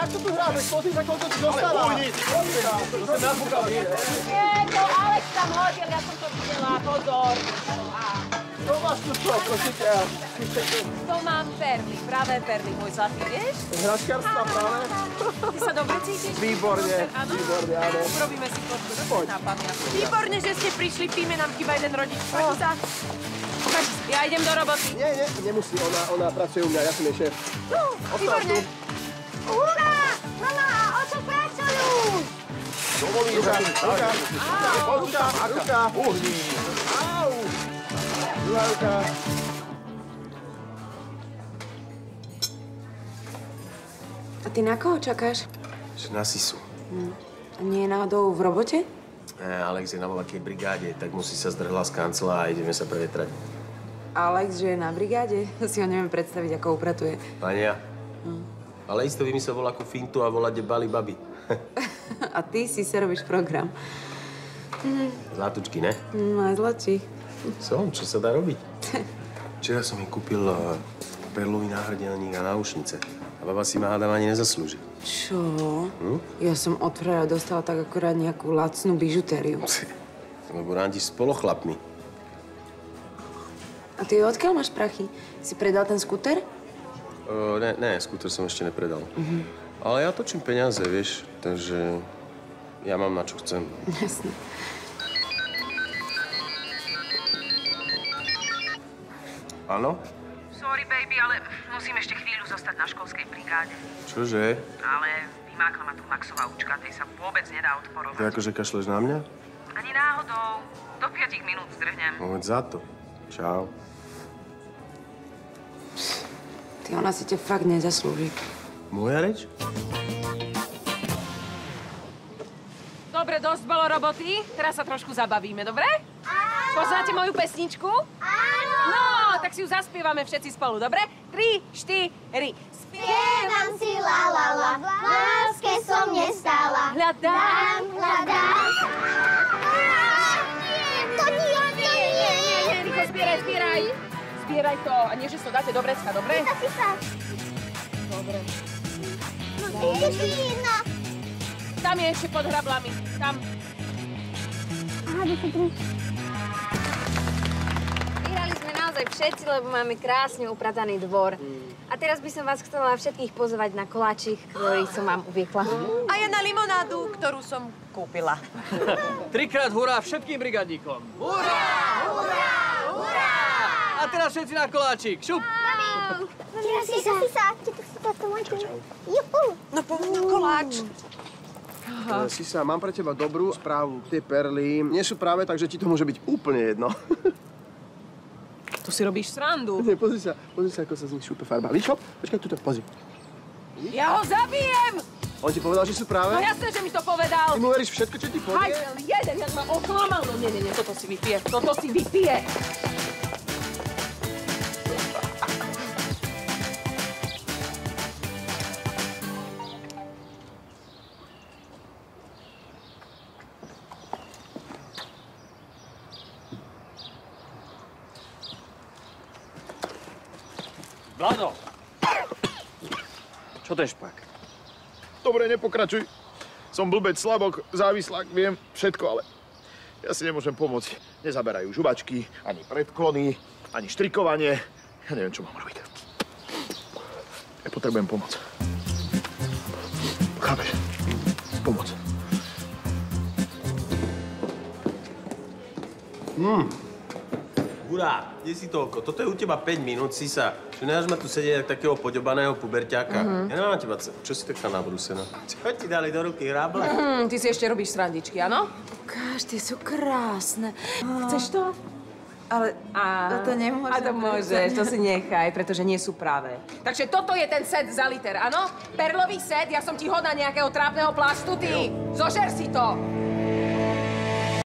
čo tu hráme? Pozri sa, koľko ti dostáva. Ale ujni! To som napúkal, nie? Nie, to Alex tam hodil, ja som to videla, pozor. Čo máš tu čo, prosím ťa? To mám perly, pravé perly, môj zlatý, vieš? Hračkárstva práve? Ty sa dobre cítiš? Výborne, výborne, áno. Urobíme si fotku, Poď. na pamiatku. Výborne, že ste prišli, v týme nám chýba jeden rodič. Páči sa? Ja idem do roboty. Nie, nemusí, ona pracuje u mňa, ja som jej šéf. Výborne. Hurá! Mama, o čo pracujú? Dovolí, ruka. Uhni. Au. Druhá ruka. A ty na koho čakáš? Na Sisu. A nie je náhodou v robote? Alex je na voľakej brigáde, tak musí sa zdrhla z kancela a ideme sa prevetrať. Alex, že je na brigáde? To si ho neviem predstaviť, ako upratuje. Pania. Ale isto vymyslel voľakú fintu a volade bali baby. A ty si sa robíš program. Zlatučky, ne? Aj zlatší. Čo sa dá robiť? Včera som jej kúpil perlový náhrdelník a náušnice. A baba si ma hádam ani nezaslúži. Čo? Ja som od frajera dostala tak akurát nejakú lacnú bižutériu. Lebo randíš s polochlapmi. A ty odkiaľ máš prachy? Si predal ten skúter? Ne, skúter som ešte nepredal. Ale ja točím peniaze, vieš, takže ja mám na čo chcem. Jasne. Áno? Sorry, baby, ale musím ešte chvíľu zostať na školskej brigáde. Čože? Ale vymákla ma tu Maxová učka, tej sa vôbec nedá odporovať. Ty akože kašleš na mňa? Ani náhodou. Do 5 minút zdrhnem. No veď za to. Čau. Ty, ona si ťa fakt nezaslúži. Moja reč? Dobre, dosť bolo roboty. Teraz sa trošku zabavíme, dobre? Áno. Poznáte moju pesničku? Áno. No, tak si ju zaspievame všetci spolu, dobre? 3, 4. Spievam si la la la, v láske som nestála. Hľadám. To nie. Nie, rýchlo zbieraj. Zbieraj to. A nie, že to dáte do vrecka, dobre? Sisa. Dobre. No, no. Tam je ešte pod hrablami. Tam. Aha, Vyhrali sme naozaj všetci, lebo máme krásne uprataný dvor. A teraz by som vás chcela všetkých pozvať na koláčik, ktorý som vám upiekla. A ja na limonádu, ktorú som kúpila. Trikrát hurá všetkým brigádníkom. Hurá! Hurá! Hurá! A teraz všetci na koláčik. Šup! Sisa. Juhu. No poď na koláč. Sisa, mám pre teba dobrú správu. Tie perly nie sú práve, takže ti to môže byť úplne jedno. Tu si robíš srandu. Nie, pozri sa, ako sa z nich šúpe farba. Víš čo? Počkaj, tuto, pozri. Ja ho zabijem! On ti povedal, že sú práve? No jasné, že mi to povedal. Ty mu veríš všetko, čo ti povie? Hajzel, jeden, jak ma oklamal. No nie, toto si vypije. Vlado! Čo to je špak? Dobre, nepokračuj. Som blbec, slabok, závislák, viem všetko, ale ja si nemôžem pomôcť. Nezaberajú žuvačky, ani predklony, ani štrikovanie. Ja neviem, čo mám robiť. Ja potrebujem pomoc. Chápeš? Pomoc. Hurá, kde si toľko? Toto je u teba 5 minút, Sisa. Čo nedáš ma tu sedieť jak takého podobaného puberťáka? Ja nemám na teba, čo si taká nabrúsená? Čo ti dali do ruky, hráble? Ty si ešte robíš srandičky, áno? Ukáž, tie sú krásne. Chceš to? Ale to nemôžem. A to môžeš, to si nechaj, pretože nie sú pravé. Takže toto je ten set za liter, áno? Perlový set, ja som ti hodná nejakého trápneho plastu, ty! Zožer si to!